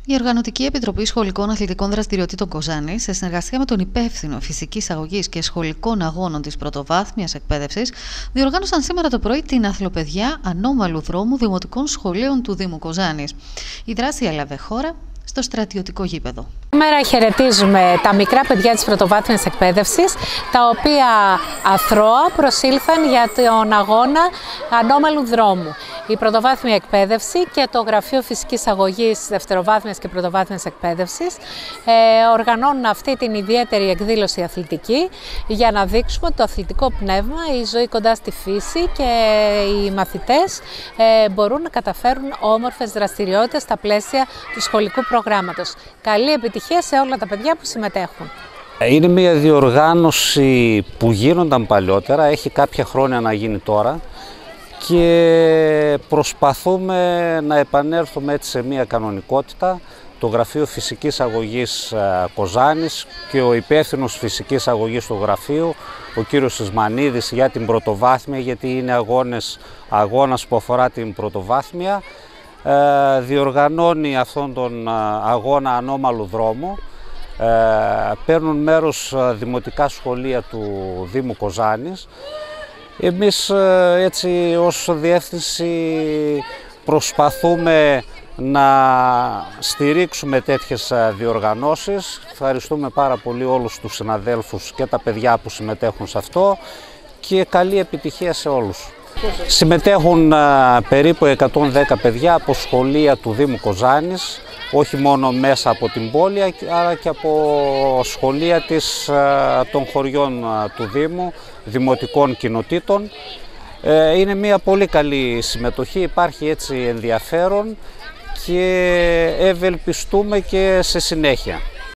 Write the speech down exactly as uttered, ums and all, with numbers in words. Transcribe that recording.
Η Οργανωτική Επιτροπή Σχολικών Αθλητικών Δραστηριοτήτων Κοζάνης, σε συνεργασία με τον υπεύθυνο φυσικής αγωγής και σχολικών αγώνων της πρωτοβάθμιας εκπαίδευσης, διοργάνωσαν σήμερα το πρωί την αθλοπαιδιά ανώμαλου δρόμου δημοτικών σχολείων του Δήμου Κοζάνης. Η δράση έλαβε χώρα στο στρατιωτικό γήπεδο. Σήμερα χαιρετίζουμε τα μικρά παιδιά της πρωτοβάθμιας εκπαίδευσης, τα οποία αθρώα προσήλθαν για τον αγώνα ανώμαλου δρόμου. Η πρωτοβάθμια εκπαίδευση και το Γραφείο Φυσικής Αγωγής Δευτεροβάθμιας και Πρωτοβάθμιας Εκπαίδευσης ε, οργανώνουν αυτή την ιδιαίτερη εκδήλωση αθλητική για να δείξουμε το αθλητικό πνεύμα, η ζωή κοντά στη φύση και οι μαθητές ε, μπορούν να καταφέρουν όμορφες δραστηριότητες στα πλαίσια του σχολικού προγράμματος. Καλή επιτυχία σε όλα τα παιδιά που συμμετέχουν. Είναι μια διοργάνωση που γίνονταν παλιότερα, έχει κάποια χρόνια να γίνει τώρα και προσπαθούμε να επανέλθουμε έτσι σε μια κανονικότητα. Το Γραφείο Φυσικής Αγωγής Κοζάνης και ο υπεύθυνος φυσικής αγωγής του γραφείου, ο κύριος Ισμανίδης, για την πρωτοβάθμια, γιατί είναι αγώνες, αγώνας που αφορά την πρωτοβάθμια, διοργανώνει αυτόν τον αγώνα ανώμαλου δρόμου. Παίρνουν μέρος δημοτικά σχολεία του Δήμου Κοζάνης. Εμείς έτσι ως διεύθυνση προσπαθούμε να στηρίξουμε τέτοιες διοργανώσεις. Ευχαριστούμε πάρα πολύ όλους τους συναδέλφους και τα παιδιά που συμμετέχουν σε αυτό και καλή επιτυχία σε όλους. Συμμετέχουν περίπου εκατόν δέκα παιδιά από σχολεία του Δήμου Κοζάνης, όχι μόνο μέσα από την πόλη, αλλά και από σχολεία της, των χωριών του Δήμου, δημοτικών κοινοτήτων. Είναι μια πολύ καλή συμμετοχή, υπάρχει έτσι ενδιαφέρον και ευελπιστούμε και σε συνέχεια.